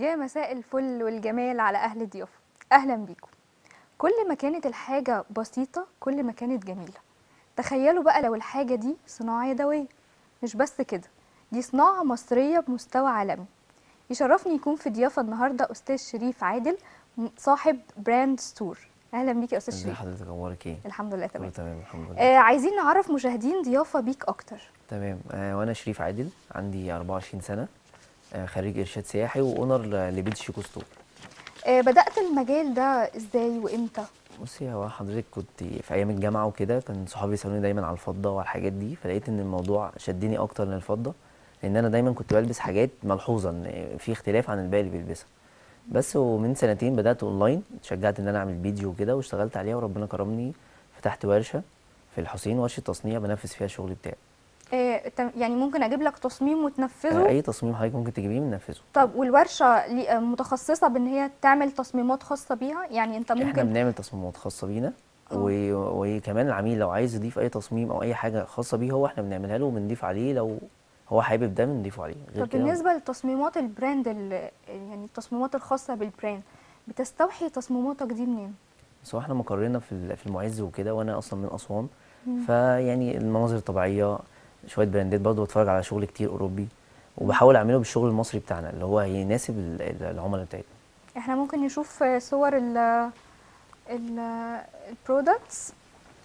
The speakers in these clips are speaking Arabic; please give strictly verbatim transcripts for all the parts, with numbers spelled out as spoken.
يا مساء الفل والجمال على أهل ضيافة. أهلا بيكم. كل ما كانت الحاجة بسيطة كل ما كانت جميلة. تخيلوا بقى لو الحاجة دي صناعة يدوية، مش بس كده، دي صناعة مصرية بمستوى عالمي. يشرفني يكون في ضيافة النهاردة أستاذ شريف عادل، صاحب براند ستور. أهلا بيك يا أستاذ ازي شريف. حضرتك، اخبارك ايه؟ الحمد لله كله تمام. تمام الحمد لله. آه عايزين نعرف مشاهدين ضيافة بيك أكتر. تمام. آه وانا شريف عادل، عندي أربعة وعشرين سنه، آه خريج ارشاد سياحي واونر ل- لبيت شيكو ستور. آه بدأت المجال ده إزاي وإمتى؟ بصي، هو حضرتك كنت في ايام الجامعه وكده كان صحابي يسالوني دايما على الفضه وعلى الحاجات دي، فلقيت ان الموضوع شدني اكتر للفضه، لان انا دايما كنت بلبس حاجات ملحوظه ان في اختلاف عن الباقي اللي بيلبسها. بس ومن سنتين بدات اونلاين، اتشجعت ان انا اعمل فيديو وكده واشتغلت عليها وربنا كرمني. فتحت ورشه في الحسين، ورشه تصنيع بنفذ فيها الشغل بتاعي. آه تم- يعني ممكن أجيب لك تصميم آه، وتنفذه؟ اي تصميم حضرتك ممكن تجيبيه بننفذه. طب والورشة لي- متخصصة بان هي تعمل تصميمات خاصة بيها؟ يعني انت احنا ممكن. بنعمل تصميمات خاصه بينا اه. و... وكمان العميل لو عايز يضيف اي تصميم او اي حاجه خاصه بيه هو احنا بنعملها له وبنضيف عليه، لو هو حابب ده بنضيفه عليه، غير طب كده. بالنسبة لتصميمات البراند ال- يعني التصميمات الخاصة بالبراند، بتستوحي تصميماتك دي منين؟ بس هو احنا مقرنا في ال- في المعز وكده، وانا اصلا من اسوان. مم. فيعني المناظر الطبيعيه، شويه براندات، برضه بتفرج على شغل كتير اوروبي مم. وبحاول اعمله بالشغل المصري بتاعنا اللي هو يناسب ال- ال- العملاء بتاعتنا. احنا ممكن نشوف صور ال ال البرودكتس.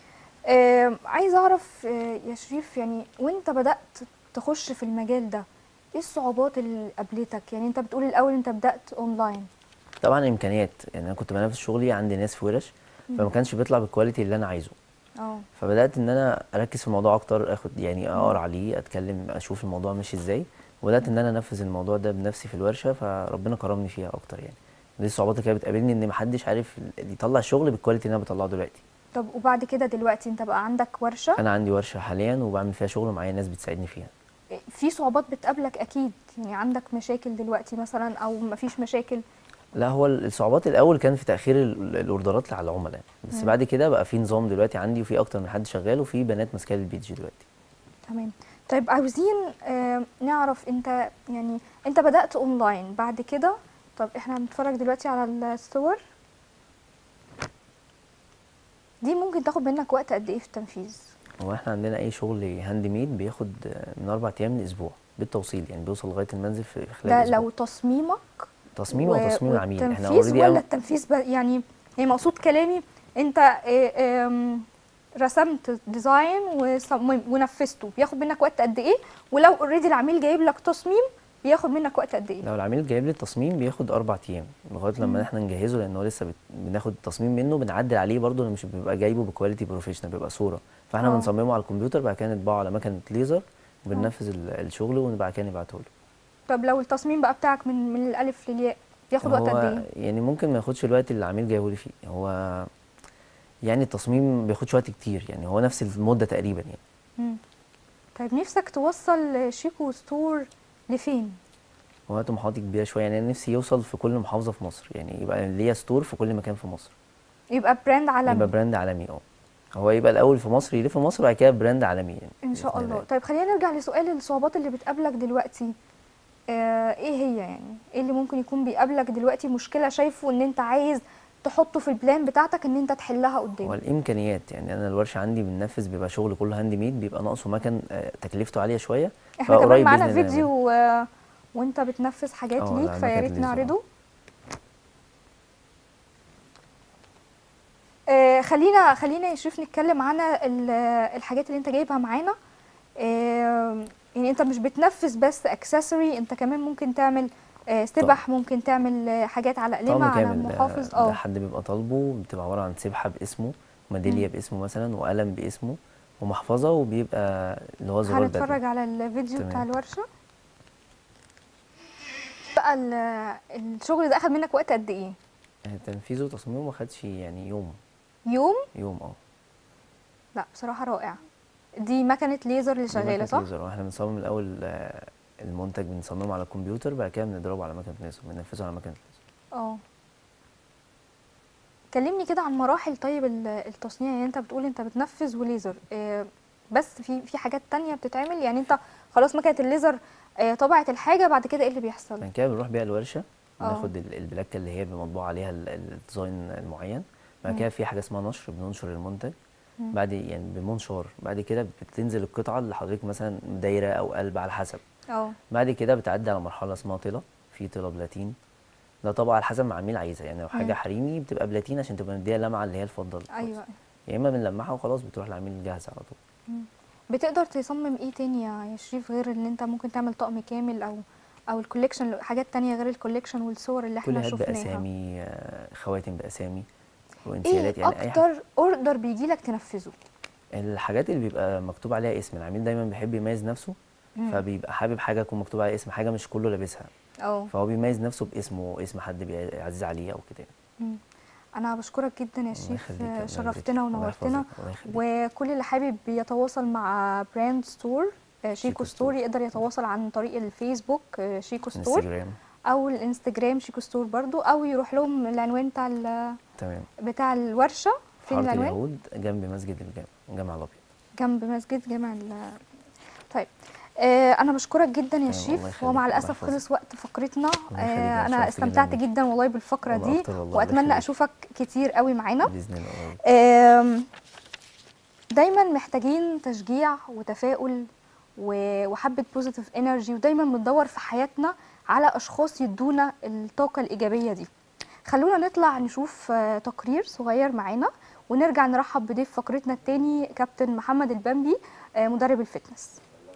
عايزة اعرف آه، يا شريف، يعني وانت بدأت تخش في المجال ده، ايه الصعوبات اللي قابلتك؟ يعني انت بتقول الاول انت بدأت اونلاين. طبعا امكانيات، يعني انا كنت بنافس شغلي عندي ناس في ورش، مم. فما كانش بيطلع بالكواليتي اللي انا عايزه. اه. فبدات ان انا اركز في الموضوع اكتر، اخد يعني مم. اقرا عليه، اتكلم، اشوف الموضوع ماشي ازاي، وبدات ان انا انفذ الموضوع ده بنفسي في الورشه، فربنا كرمني فيها اكتر يعني. دي الصعوبات اللي كانت بتقابلني، ان محدش عارف يطلع الشغل بالكواليتي اللي انا بطلعه دلوقتي. طب وبعد كده دلوقتي انت بقى عندك ورشة؟ انا عندي ورشه حاليا وبعمل فيها شغل، ومعايا ناس بتساعدني فيها. في صعوبات بتقابلك اكيد، يعني عندك مشاكل دلوقتي مثلا او مفيش مشاكل؟ لا، هو الصعوبات الاول كان في تاخير ال- الاوردرات على العملاء، بس مم. بعد كده بقى في نظام دلوقتي عندي، وفي اكتر من حد شغال، وفي بنات ماسكه لي البيج دلوقتي. تمام. طيب عاوزين آه نعرف انت، يعني انت بدأت اونلاين بعد كده. طب احنا بنتفرج دلوقتي على الصور دي، ممكن تاخد منك وقت قد ايه في التنفيذ؟ هو احنا عندنا اي شغل هاند ميد بياخد من اربع ايام لاسبوع بالتوصيل، يعني بيوصل لغايه المنزل في خلال ده اسبوع. لو تصميمك تصميم او و... تصميم العميل، احنا والتنفيذ، اوريدي ولا أم... التنفيذ ب... يعني يعني مقصود كلامي، انت آه، آم، رسمت ديزاين وصمم ونفذته، بياخد منك وقت قد ايه؟ ولو اوريدي العميل جايب لك تصميم، بياخد منك وقت قد ايه؟ لو العميل جايب لي التصميم بياخد اربع ايام لغايه لما مم. احنا نجهزه، لان هو لسه بت... بناخد التصميم منه، بنعدل عليه برضه، مش بيبقى جايبه بكواليتي بروفيشنال، بيبقى صوره، فاحنا اه. بنصممه على الكمبيوتر، بعد كده نطبعه على مكنه ليزر، اه. وبننفذ ال- الشغل وبعد كده نبعته له. طب لو التصميم بقى بتاعك من من الالف للياء، بياخد وقت قد هو ايه؟ يعني ممكن ما ياخدش الوقت اللي العميل جايبه لي فيه، هو يعني التصميم ما بياخدش وقت كتير، يعني هو نفس المده تقريبا يعني. مم. طيب نفسك توصل شيكو ستور لفين؟ هو طموحاتي كبيره شويه، يعني انا نفسي يوصل في كل محافظه في مصر، يعني يبقى ليا ستور في كل مكان في مصر. يبقى براند يبقى عالمي براند عالمي، اه. هو يبقى الاول في مصر، يلف مصر، وبعد كده براند عالمي يعني ان شاء باذن الله. الله. طيب خلينا نرجع لسؤال الصعوبات اللي بتقابلك دلوقتي. آه ايه هي؟ يعني ايه اللي ممكن يكون بيقابلك دلوقتي مشكلة شايفه ان انت عايز تحطه في البلان بتاعتك ان انت تحلها هو قدام؟ الامكانيات، يعني انا الورشه عندي بننفذ، بيبقى شغل كله هاند ميد، بيبقى ناقصه مكن، آه، تكلفته عاليه شويه، احنا كمان فقريب معانا باذن الله نعمله. فيديو آه وانت بتنفذ حاجات اه، ده ليك، على فيا مكنه ريت الليزر، اه. نعرضه. آه خلينا خلينا يا شريف نتكلم عن ال- الحاجات اللي انت جايبها معانا. آه يعني انت مش بتنفذ بس اكسسوري، انت كمان ممكن تعمل آه طقم سبح، ممكن تعمل آه حاجات على قلمة، طقم على كامل، ده محافظ. ده اه. حد بيبقى طالبه، بتبقى عباره عن سبحه باسمه، مم. وميداليه باسمه مثلا، وقلم باسمه، ومحفظه، وبيبقى اللي هو زرار البدله. هنتفرج على الفيديو بتاع تمام. الورشة. بقى ال- الشغل ده اخد منك وقت قد ايه؟ آه، تنفيذه وتصميمه ما خدش يعني يوم. يوم؟ يوم، اه. لا بصراحة رائع. دي مكنة ليزر اللي دي شغالة مكنه صح؟ ليزر، واحنا بنصمم الاول، آه، المنتج بنصممه على الكمبيوتر، بعد كده بنضربه على مكنه ليزر، بننفذه على مكنه ليزر. اه. كلمني كده عن مراحل طيب ال- التصنيع. يعني انت بتقول انت بتنفذ وليزر، آه، بس في في حاجات تانية بتتعمل؟ يعني انت خلاص مكنة الليزر آه، طبعت الحاجة، بعد كده ايه اللي بيحصل؟ بعد كده بنروح بيها الورشه، اه. بناخد ال- البلاكه اللي هي مطبوع عليها ال- الديزاين المعين. بعد مم. كده في حاجه اسمها نشر، بننشر المنتج. مم. بعد يعني بمنشار، بعد كده بتنزل القطعه اللي حضرتك مثلا دايره او قلب على حسب. اه. بعد كده بتعدي على مرحله اسمها طلا، في طلا بلاتين. ده طبعا على حسب ما العميل عايزها، يعني لو حاجه مم. حريمي بتبقى بلاتين عشان تبقى مديها لمعه اللي هي الفضه ايوه الكويسه. أيوة. يا اما بنلمعها وخلاص بتروح للعميل جاهزه على طول. مم. بتقدر تصمم ايه تاني يا يا شريف، غير ان انت ممكن تعمل طقم كامل او او الكوليكشن، حاجات تانية غير الكوليكشن والصور اللي احنا كليهات شفناها؟ باسامي، آه، خواتم باسامي، ايه وانسيالات، يعني اي حاجه. اكتر اوردر بيجيلك تنفذه؟ الحاجات اللي بيبقى مكتوب عليها اسم العميل، دايما بيحب يميز نفسه. مم. فبيبقى حابب حاجه يكون مكتوب عليها اسم، حاجه مش كله لابسها. اه. فهو بيميز نفسه باسمه، اسم حد بيعزز عليه او كده. مم. انا بشكرك جدا يا الله شريف، يخليك، الله يبارك شرفتنا فيك، الله ونورتنا. يحفظك، الله يخليك. وكل اللي حابب يتواصل مع براند ستور آه، شيكو شيكو ستور ستور، يقدر يتواصل عن طريق الفيسبوك آه، شيكو ستور، انستجرام. او الانستجرام شيكو ستور برضو، او يروح لهم العنوان بتاع ال- تمام. بتاع الورشه. في فين حاره العنوان؟ اليهود جنب مسجد الجامع، الجامع الابيض. جنب مسجد جامع ال- طيب. آه انا بشكرك جدا يا تمام، الله شريف، هو يخليك، مع الله الاسف يحفظك. خلص وقت فقرتنا. الله يخليك، آه انا انا اتشرفت جدا استمتعت بيك. جدا والله بالفقره وانا دي، اكتر والله، الله واتمنى يخليك. اشوفك كتير قوي معانا. باذن الله قريب. آم، دايما محتاجين تشجيع وتفاؤل و- وحبة بوزيتيف انرجي، ودايما بندور في حياتنا على اشخاص يدونا الطاقة الايجابية دي. خلونا نطلع نشوف آه، تقرير صغير معانا، ونرجع نرحب بضيف فقرتنا التاني كابتن محمد البنبي آه، مدرب الفتنس.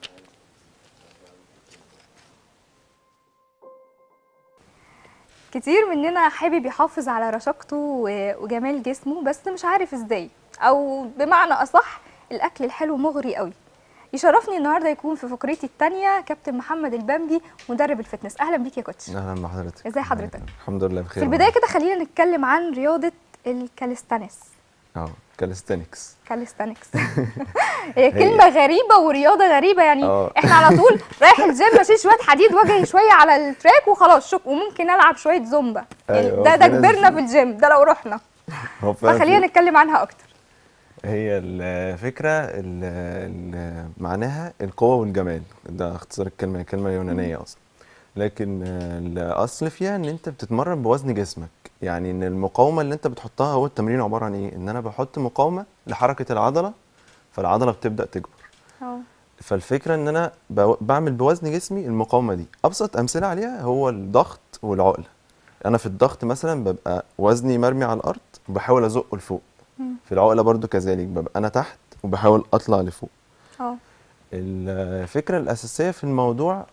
كتير مننا حابب يحافظ على رشاقته و- وجمال جسمه، بس مش عارف ازاي، او بمعنى اصح الاكل الحلو مغري قوي. يشرفني النهارده يكون في فقرتي الثانيه كابتن محمد البنبي مدرب الفتنس. اهلا بيك يا كوتش. اهلا بحضرتك. ازي حضرتك؟ الحمد لله بخير. في البدايه كده خلينا نتكلم عن رياضه الكاليستانكس. اه كاليستانكس. كاليستانكس هي كلمه غريبه ورياضه غريبه، يعني اه. احنا على طول رايح الجيم اشيل شويه حديد واجري شويه على التراك وخلاص شك، وممكن العب شويه زومبا. يعني أيوة، ده ده في ناس- كبرنا في الجيم ده لو رحنا. هو فعلا فخلينا في- نتكلم عنها اكتر. هي الفكره ال- ال- معناها القوه والجمال، ده اختصار الكلمه، هي كلمه يونانيه اصلا. لكن آه، الاصل فيها ان انت بتتمرن بوزن جسمك، يعني ان المقاومه اللي انت بتحطها، هو التمرين عباره عن ايه؟ ان انا بحط مقاومه لحركه العضله، فالعضله بتبدا تكبر. اه. فالفكره ان انا ب- بعمل بوزن جسمي المقاومه دي. ابسط امثله عليها هو الضغط والعقله. انا في الضغط مثلا ببقى وزني مرمي على الارض وبحاول ازقه لفوق. مم. في العقله برضو كذلك، ببقى انا تحت وبحاول اطلع لفوق. اه. الفكره الاساسيه في الموضوع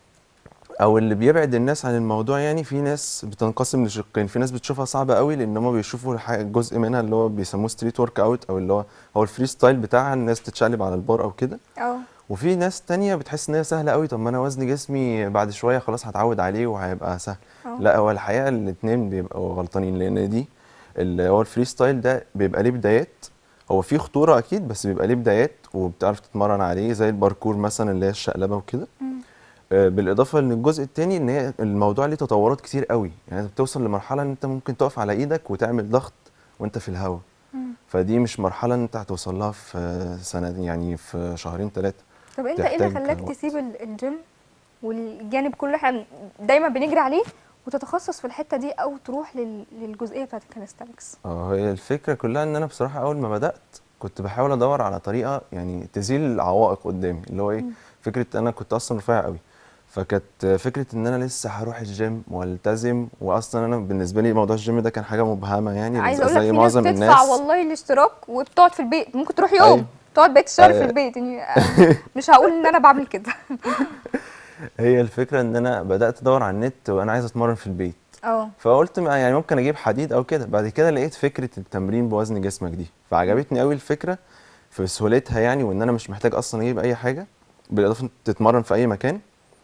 او اللي بيبعد الناس عن الموضوع، يعني في ناس بتنقسم لشقين. في ناس بتشوفها صعبه قوي لان هم بيشوفوا حاجة- جزء منها اللي هو بيسموه ستريت ورك اوت، او اللي هو هو الفري ستايل بتاعها، الناس تتشقلب على البار او كده. اه. وفي ناس تانية بتحس ان هي سهله قوي، طب ما انا وزن جسمي بعد شويه خلاص هتعود عليه وهيبقى سهل. اه. لا، هو الحقيقه الاتنين بيبقوا غلطانين، لان دي اللي هو الفري ستايل ده بيبقى ليه بدايات. هو فيه خطوره اكيد، بس بيبقى ليه بدايات وبتعرف تتمرن عليه، زي الباركور مثلا اللي هي الشقلبه وكده. مم. آه، بالاضافه ان الجزء التاني ان هي الموضوع ليه تطورات كتير قوي، يعني انت بتوصل لمرحله ان انت ممكن تقف على ايدك وتعمل ضغط وانت في الهواء. مم. فدي مش مرحله انت هتوصل لها في سنه، يعني في شهرين ثلاثه. طب انت ايه اللي تحتاج خلاك وقت. تسيب ال- الجيم والجانب كله احنا دايما بنجري عليه، وتتخصص في الحته دي، او تروح لل- للجزئيه بتاعت الكاليستانكس؟ اه، هي الفكره كلها ان انا بصراحه اول ما بدات كنت بحاول ادور على طريقه يعني تزيل العوائق قدامي، اللي هو ايه، مم. فكره انا كنت اصلا رفيع قوي. فكانت فكره ان انا لسه هروح الجيم والتزم، واصلا انا بالنسبه لي موضوع الجيم ده كان حاجه مبهمه، يعني عايزه اقول لك زي في ناس معظم بتدفع الناس. والله الاشتراك وبتقعد في البيت، ممكن تروح يوم أيوة. تقعد بقيت الشهر في أيوة. البيت. يعني آه، مش هقول ان انا بعمل كده. هي الفكره ان انا بدات ادور على النت وانا عايز اتمرن في البيت. اه. فقلت ما- يعني ممكن اجيب حديد او كده. بعد كده لقيت فكره التمرين بوزن جسمك دي، فعجبتني قوي الفكره في سهولتها، يعني وان انا مش محتاج اصلا اجيب اي حاجه، بالاضافه إنك تتمرن في اي مكان.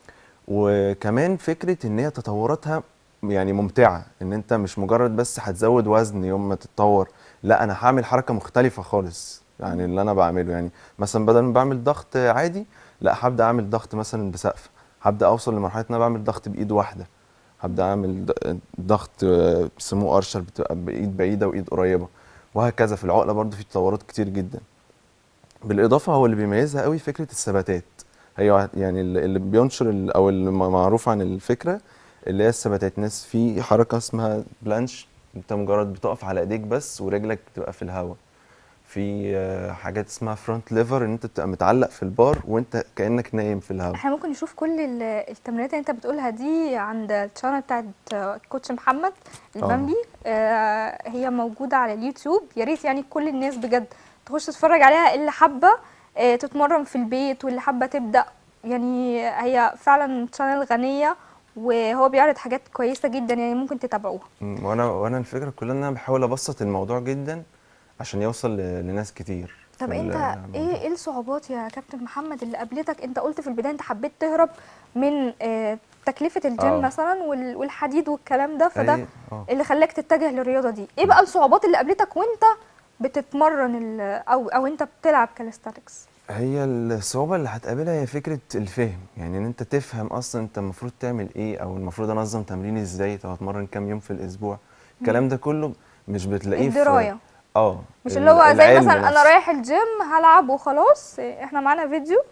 وكمان فكره ان هي تطوراتها يعني ممتعه، ان انت مش مجرد بس هتزود وزن يوم ما تتطور، لا انا هعمل حركه مختلفه خالص يعني اللي انا بعمله. يعني مثلا بدل ما بعمل ضغط عادي، لا هبدا اعمل ضغط مثلا بسقف، هبدا اوصل لمرحله ان انا بعمل ضغط بايد واحده، هبدا اعمل ض- ضغط آه، بيسموه ارشر، بتبقى بايد بعيده وايد قريبه، وهكذا. في العقله برضو في تطورات كتير جدا. بالاضافه هو اللي بيميزها قوي فكره الثباتات. هي يعني اللي اللي بينشر ال- او اللي معروف عن الفكره اللي هي الثباتات. ناس في حركه اسمها بلانش، انت مجرد بتقف على ايديك بس ورجلك بتبقى في الهواء. في آه، حاجات اسمها فرونت ليفر، ان انت بتبقى متعلق في البار وانت كانك نايم في الهواء. احنا ممكن نشوف كل ال- التمرينات اللي انت بتقولها دي عند الشانل بتاعت كوتش محمد اه البامبي. آه هي موجودة على اليوتيوب، يا ريت يعني كل الناس بجد تخش تتفرج عليها، اللي حابة آه تتمرن في البيت واللي حابة تبدأ. يعني هي فعلا شانل غنية، وهو بيعرض حاجات كويسة جدا، يعني ممكن تتابعوها. م، وانا وانا الفكره كلها ان انا بحاول ابسط الموضوع جدا عشان يوصل ل- لناس كتير في طب انت ايه الموضوع. ايه الصعوبات يا كابتن محمد اللي قابلتك؟ انت قلت في البدايه انت حبيت تهرب من آه، تكلفه الجيم اه مثلا وال- والحديد والكلام ده، فده اي اه اللي خلاك تتجه للرياضه دي. ايه بقى الصعوبات اللي قابلتك وانت بتتمرن ال- او او انت بتلعب كاليستاتكس؟ هي الصعوبة اللي هتقابلها هي فكرة الفهم، يعني ان انت تفهم اصلا انت المفروض تعمل ايه، او المفروض انظم تمريني ازاي، طب هتمرن كام يوم في الاسبوع. الكلام ده كله مش بتلاقيه في الدرايه، اه مش اللي ال- هو زي العلم مثلا انا نفسه. رايح الجيم هلعب وخلاص. احنا معانا فيديو.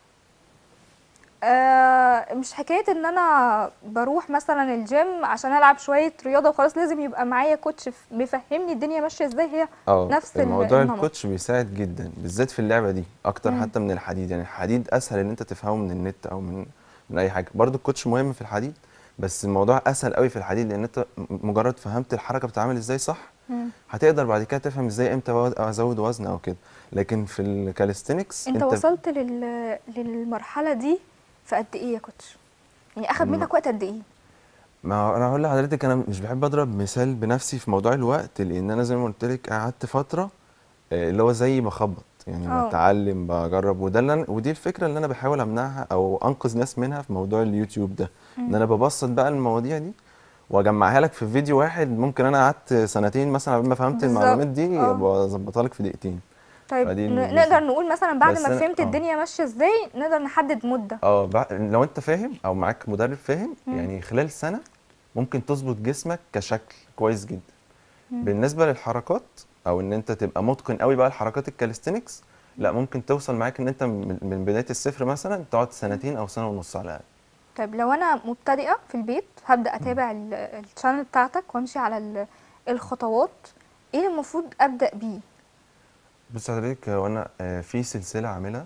آه مش حكاية ان انا بروح مثلا الجيم عشان العب شوية رياضة وخلاص، لازم يبقى معايا كوتش ف- بيفهمني الدنيا ماشية ازاي. هي اه نفس ال- الموضوع النمط. الكوتش بيساعد جدا بالذات في اللعبة دي اكتر مم. حتى من الحديد. يعني الحديد اسهل ان انت تفهمه من النت او من من اي حاجة. برضو الكوتش مهم في الحديد، بس الموضوع اسهل قوي في الحديد لان انت م- مجرد فهمت الحركة بتتعمل ازاي صح، مم. هتقدر بعد كده تفهم ازاي امتى وز- ازود وزن او كده. لكن في الكاليستينكس انت انت وصلت لل... للمرحلة دي في قد ايه يا كوتش؟ يعني اخد م- منك وقت قد ايه؟ ما هو انا هقول لحضرتك، انا مش بحب اضرب مثال بنفسي في موضوع الوقت، لان انا زي ما قلت لك قعدت فتره آه، اللي هو زي بخبط، يعني اه. بتعلم بجرب. وده اللي أنا ودي الفكره اللي انا بحاول امنعها او انقذ ناس منها في موضوع اليوتيوب ده، ان مم. انا ببسط بقى المواضيع دي واجمعها لك في فيديو واحد. ممكن انا قعدت سنتين مثلا قبل ما فهمت بالظبط. المعلومات دي اه. بظبطها لك في دقيقتين. طيب فدي ن- الميزه. نقدر نقول مثلا بعد ما بس انا فهمت اه الدنيا ماشية ازاي نقدر نحدد مدة؟ اه بع- لو انت فاهم او معاك مدرب فاهم، مم. يعني خلال سنه ممكن تظبط جسمك كشكل كويس جدا. مم. بالنسبه للحركات او ان انت تبقى متقن قوي بقى الحركات الكاليستينكس، لا ممكن توصل معاك ان انت من من بدايه الصفر مثلا تقعد سنتين او سنه ونص على الاقل. طيب لو انا مبتدئة في البيت هبدأ مم. اتابع ال- الشانل بتاعتك وامشي على ال- الخطوات، ايه المفروض ابدأ بيه؟ بص حضرتك، هو انا آه، في سلسله عاملها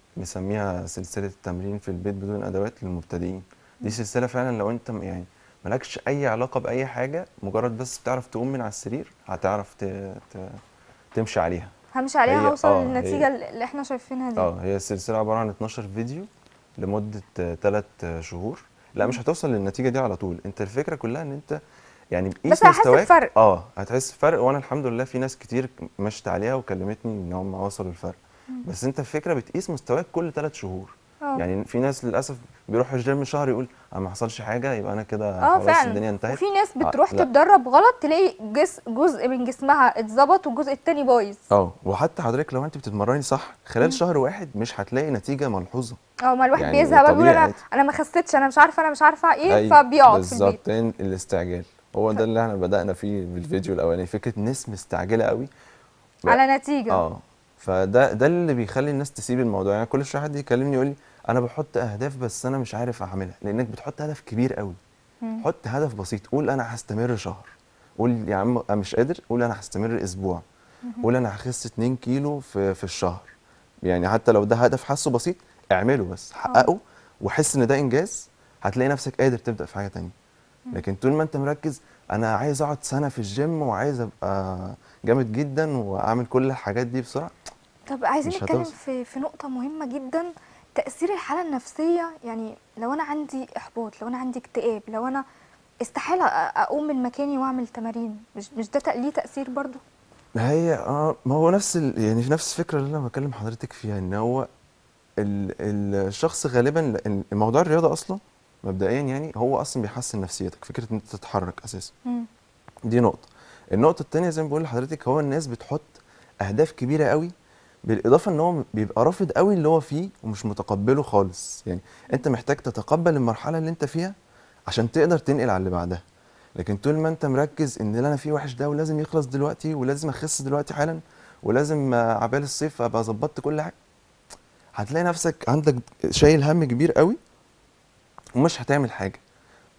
مسميها سلسله التمرين في البيت بدون ادوات للمبتدئين. دي سلسله فعلا لو انت م- يعني مالكش اي علاقه باي حاجه، مجرد بس بتعرف تقوم من على السرير هتعرف ت... ت... تمشي عليها. همشي عليها هي هوصل اه هي للنتيجة اللي احنا شايفينها دي. اه هي السلسلة عبارة عن اتناشر فيديو لمدة ثلاث شهور. لا مم. مش هتوصل للنتيجة دي على طول، انت الفكرة كلها ان انت يعني بس بقيس هحس مستواك. بفرق. اه هتحس بفرق، وانا الحمد لله في ناس كتير مشت عليها وكلمتني ان هم وصلوا الفرق. مم. بس انت الفكرة بتقيس مستواك كل ثلاث شهور. اه. يعني في ناس للأسف بيروح الجيم شهر يقول انا ما حصلش حاجة يبقى انا كده اه خلاص فعلا. الدنيا انتهت. وفي ناس آه بتروح لا تتدرب غلط تلاقي جس جزء من جسمها اتظبط والجزء التاني بايظ. اه وحتى حضرتك لو انت بتتمرني صح خلال مم. شهر واحد مش هتلاقي نتيجة ملحوظة. اه، ما الواحد يعني بيزهق بقى بيقول طبيعي انا عادي. انا ما خسيتش، انا مش عارفه انا مش عارفه ايه، اي فبيقعد في البيت. بالظبط، هي الاستعجال هو ف... ده اللي احنا بدأنا فيه في الفيديو الاولاني، فكرة ناس مستعجلة قوي بقى. على نتيجه. اه فده ده اللي بيخلي الناس تسيب الموضوع. يعني كل شويه حد يكلمني يقول لي انا بحط اهداف بس انا مش عارف اعملها، لانك بتحط هدف كبير قوي. مم. حط هدف بسيط، قول انا هستمر شهر، قول يا عم انا مش قادر، قول انا هستمر اسبوع، مهم. قول انا هخس اتنين كيلو في في الشهر. يعني حتى لو ده هدف حاسه بسيط اعمله بس اه. حققه وحس ان ده انجاز، هتلاقي نفسك قادر تبدأ في حاجة تانية. مم. لكن طول ما انت مركز انا عايز اقعد سنة في الجيم وعايز ابقى جامد جدا واعمل كل الحاجات دي بسرعة، طب عايزين مش نتكلم هتوصل. في في نقطه مهمه جدا، تاثير الحاله النفسيه. يعني لو انا عندي احباط، لو انا عندي اكتئاب، لو انا استحاله أ- اقوم من مكاني واعمل تمارين، مش مش ده تق- ليه تاثير برضو؟ ما هي اه ما هو نفس ال... يعني في نفس الفكرة اللي انا بكلم حضرتك فيها، ان هو ال... الشخص غالبا، لان موضوع الرياضة اصلا مبدئيا يعني هو اصلا بيحسن نفسيتك، فكرة ان انت تتحرك اساسا. مم. دي نقطة. النقطة التانية زي ما بقول لحضرتك، هو الناس بتحط أهداف كبيرة قوي، بالإضافة إن هو بيبقى رافض قوي اللي هو فيه ومش متقبله خالص. يعني أنت محتاج تتقبل المرحلة اللي أنت فيها عشان تقدر تنقل على اللي بعدها. لكن طول ما أنت مركز إن اللي أنا فيه وحش ده ولازم يخلص دلوقتي ولازم أخس دلوقتي حالا ولازم آه، عبال الصيف أبقى ظبطت كل حاجة، هتلاقي نفسك عندك شايل هم كبير قوي ومش هتعمل حاجة.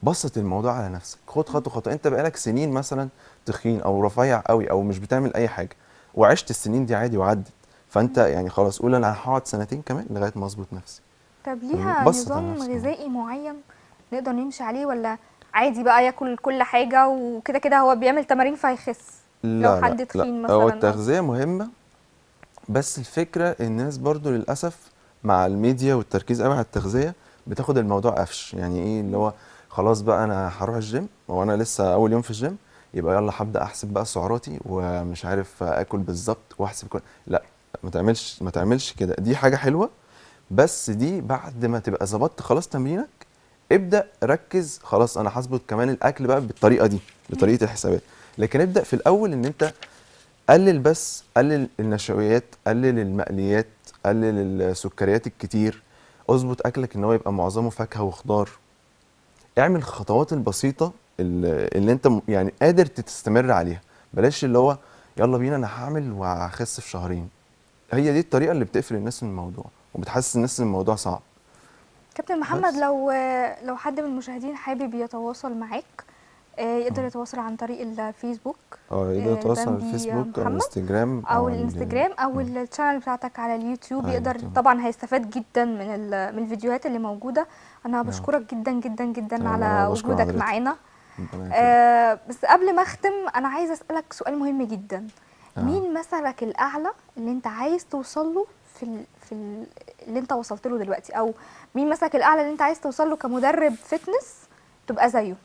بسط الموضوع على نفسك، خد خطوه خطوه. انت بقالك سنين مثلا تخين او رفيع قوي او مش بتعمل اي حاجه، وعشت السنين دي عادي وعدت، فانت يعني خلاص قول انا هقعد سنتين كمان لغايه ما اظبط نفسي. طب فاهمني؟ ليها بسط على نظام نفسك. غذائي معين نقدر نمشي عليه، ولا عادي بقى ياكل كل حاجة وكده كده هو بيعمل تمارين فهيخس لو لا لا حد لا، تخين هو مثلا او التغذيه مهمه، بس الفكره الناس برضو للاسف مع الميديا والتركيز قوي على التغذيه بتاخد الموضوع قفش. يعني ايه اللي هو خلاص بقى انا هروح الجيم وانا لسه اول يوم في الجيم، يبقى يلا هبدا احسب بقى سعراتي ومش عارف اكل بالظبط واحسب كل. لا، ما تعملش ما تعملش كده. دي حاجه حلوه، بس دي بعد ما تبقى ظبطت خلاص تمرينك، ابدا ركز خلاص انا هظبط كمان الاكل بقى بالطريقه دي، بطريقه الحسابات. لكن ابدا في الاول ان انت قلل، بس قلل النشويات، قلل المقليات، قلل السكريات الكتير، اظبط اكلك ان هو يبقى معظمه فاكهه وخضار. اعمل الخطوات البسيطه اللي, اللي انت م- يعني قادر تستمر عليها. بلاش اللي هو يلا بينا انا هعمل وهخس في شهرين. هي دي الطريقه اللي بتقفل الناس من الموضوع وبتحسس الناس ان الموضوع صعب. كابتن محمد، بس لو لو حد من المشاهدين حابب يتواصل معاك، آه، يقدر اه يتواصل عن طريق الفيسبوك، اه يقدر آه، يتواصل على بامبي الفيسبوك او محمد، الانستجرام او او على ال- الانستجرام او مم. الشانل بتاعتك على اليوتيوب. ايوه يقدر تمام. طبعا هيستفاد جدا من ال- من الفيديوهات اللي موجودة. انا نعم. بشكرك جدا جدا جدا تمام، انا على بشكر وجودك حضرتك. معانا. ربنا يكرمك. آه، بس قبل ما اختم انا عايزه اسالك سؤال مهم جدا. اه مين مثلك الاعلى اللي انت عايز توصل له في ال... في ال... اللي انت وصلت له دلوقتي، او مين مثلك الاعلى اللي انت عايز توصل له كمدرب فتنس تبقى زيه؟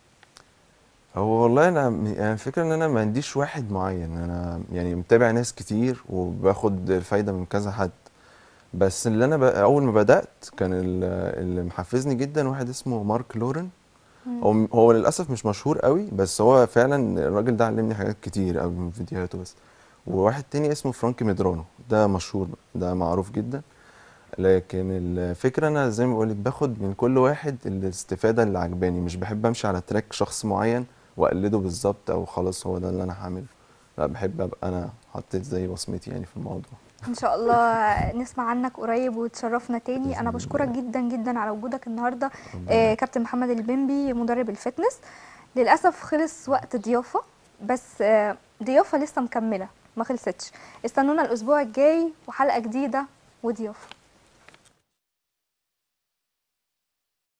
هو والله انا م- يعني الفكره ان انا ما عنديش واحد معين. انا يعني متابع ناس كتير وباخد الفايده من كذا حد. بس اللي انا ب... اول ما بدات كان ال- اللي محفزني جدا واحد اسمه مارك لورن. مم. هو م- هو للاسف مش مشهور قوي، بس هو فعلا الراجل ده علمني حاجات كتير قوي من فيديوهاته. بس وواحد تاني اسمه فرانك ميدرانو، ده مشهور بقى، ده معروف جدا. لكن الفكرة أنا زي ما بقولك باخد من كل واحد الاستفادة اللي عجباني. مش بحب أمشي على تراك شخص معين وأقلده بالظبط أو خلاص هو ده اللي أنا هعمله. لا، بحب أبقى أنا حطيت زي بصمتي يعني في الموضوع. ان شاء الله نسمع عنك قريب وتشرفنا تاني. انا بإذن بشكرك الله. جدا جدا على وجودك النهارده، ربنا آه، يكرمك. كابتن محمد البنبي مدرب الفتنس. للاسف خلص وقت ضيافه، بس آه، ضيافه لسه مكمله ما خلصتش. استنونا الاسبوع الجاي وحلقه جديده وضيافه.